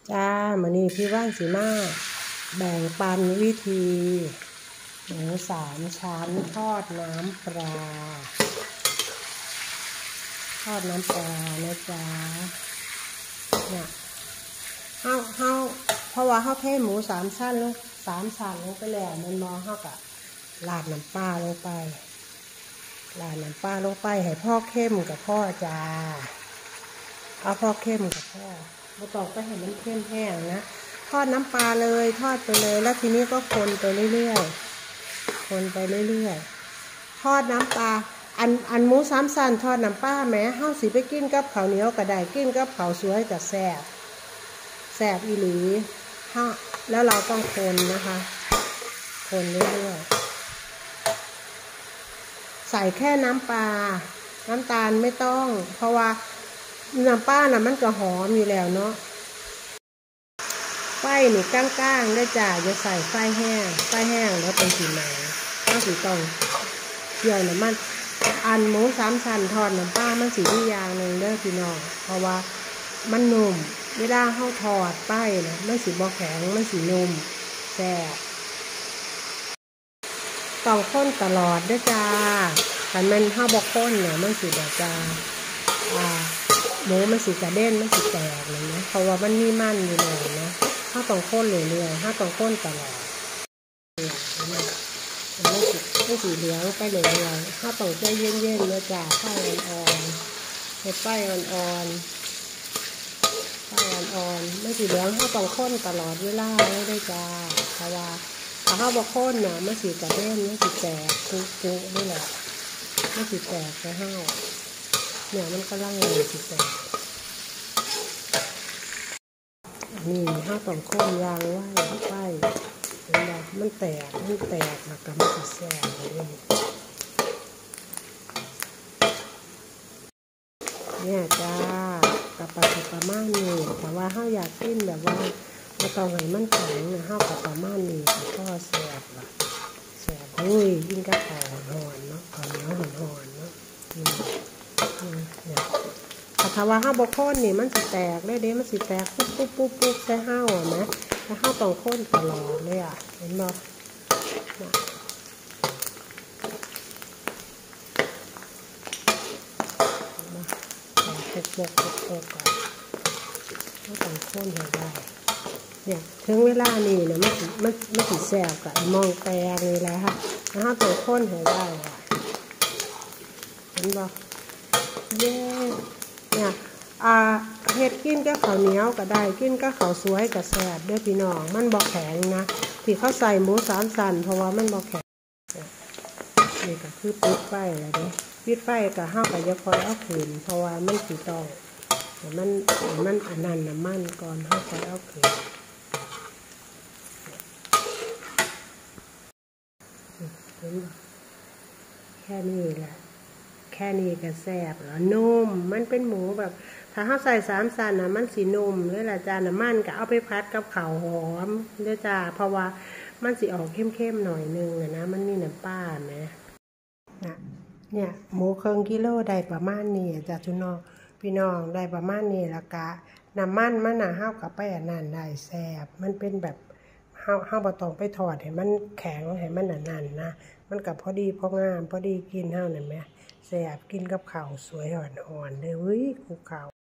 จ้ามื้อนี้พี่ว่างสีมาแบ่งปันวิธีหมู3 ชั้นทอดน้ำปลานะจ๊ะเนี่ยเพราะว่าเทหมู3 ชั้นลง3 ชั้นลงไปแล้วมันมอเฮากะราดน้ำปลาลงไปให้พ่อเข้มกับพ่อจ้าเอาพ่อเข้มกับพ่อไม่ต้องไปให้มันเข้มแห้งนะทอดน้ำปลาเลยทอดไปเลยแล้วทีนี้ก็คนไปเรื่อยๆทอดน้ำปลาอันหมู3 ชั้นทอดน้ำปลาแม้เฮาสิไปกินกับข้าวเหนียวก็ได้กินกับข้าวสวยก็แซ่บอีหลีแล้วเราต้องคนนะคะคนเรื่อยๆใส่แค่น้ำปลาน้ำตาลไม่ต้องเพราะว่าน้ำปลาน่ะมันก็หอมอยู่แล้วเนาะไฟนี่ก้างๆได้จ้าจะใส่ไฟแห้งแล้วเป็นสีไหนต้องสีตรงเกี่ยวน้ำมันอันหมู3 ชั้นทอดน้ำปลามันสีที่อย่างหนึ่งเด้อพี่น้องเพราะว่ามันนุ่มเวลาเข้าทอดไปนะมันสีบ่แข็งมันสีนุ่มแซ่บต้องข้นตลอดด้วยจ้าแต่มันถ้าบ่ข้นเนี่ยมันสีแบบจ้าหมูมันสีกระเด้นมันสีแตกเลยนะเพราะว่ามันมีมันอยู่เลยนะถ้าต้องข้นเรื่อยๆถ้าต้องข้นตลอดไม่สีเหลืองไปเรื่อยๆถ้าต้องใจเย็นๆนะจ้าไฟอ่อนๆให้ไฟอ่อนไม่สีเหลืองถ้าต้องข้นตลอดเวลาไม่ได้จ้าเพราะว่าถ้าบ่ข้นเนี่ยมันสีกระเด้นมันสีแตกปุนี่แหละมันสีแตกไปห้าวเนี่ยมันก็ร่างเลยสิแต่นี่ถ้าต้องข้นยางไว้มันแตกแล้วก็มันจะแซ่บเลยเนี่ยจ้ากับประมาณนี้แต่ว่าถ้าอยากกินแบบว่าไม่ต้องให้มันแข็งนะถ้ากับประมาณนี้ก็แซ่บละแซ่บยิ่งกับข้าวหอนเนาะข้าวเหนียวหอนเนาะเนี่ยถ้าว่าห้าบกข้นนี่มันสิแตกได้เด้มันสิแตกปุ๊บใส่ห้าวนะถ้าห้าต้องข้นตลอดเลยเห็นบ่ปกก่อนห้าต้องข้นให้ได้เนี่ยถึงเวลานี่เนี่ยมันสิแซ่บกับมองแปลงเลยแหละค่ะถ้าห้าต้องข้นให้ได้เห็นบ่เนี่ยเฮ็ดกินกับข้าวเหนียวก็ได้กินกับข้าวสวยก็แซ่บด้วยพี่น้องมันบ่แข็งนะที่เขาใส่หมู3 ชั้นเพราะว่ามันบ่แข็งนี่ก็คือปิดไฟแล้วเด้ปิดไฟก็ห้าก็อย่าคอยเอาขึ้นเพราะว่ามันสิต้องมันอันนั้นน้ำมันก่อนห้าคอยเอาขึ้นแค่นี้แหละแค่นี้ก็แซ่บแล้วนุ่มมันเป็นหมูแบบถ้าเขาใส่3 ชั้นนะมันสีนุ่มเลยล่ะจ้าน้ำมันก็เอาไปพัดกับข้าวหอมเลยจ้าเพราะว่ามันสีออกเข้มๆหน่อยนึงนะมันมีน้ำปลาไหมเนี่ยหมูครึ่งกิโลได้ประมาณนี้จ้าพี่น้องได้ประมาณนี้ละกะน้ำมันมันน่ะห้ากับไปอันนั้นได้แซ่บมันเป็นแบบห้าบ่ต้องไปทอดให้มันแข็งให้มันอันนั้นนะมันกับพอดีพองามพอดีกินห้านั่นไหมแซ่บกินกับข้าวสวยหอนๆเลยคุกข้าว